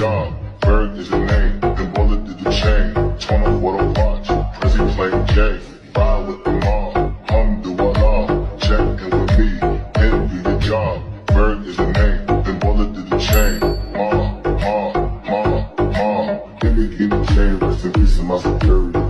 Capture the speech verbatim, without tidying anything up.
job. Berg is the name, then bullet did the chain. Turn up what I watch, Prezi playing J. Ride with the mom, alhamdulillah. Check in with me, envy the job. Berg is the name, then bullet did the chain. Mom, mom, mom, mom. Give me, give me chain, rest in peace to my security.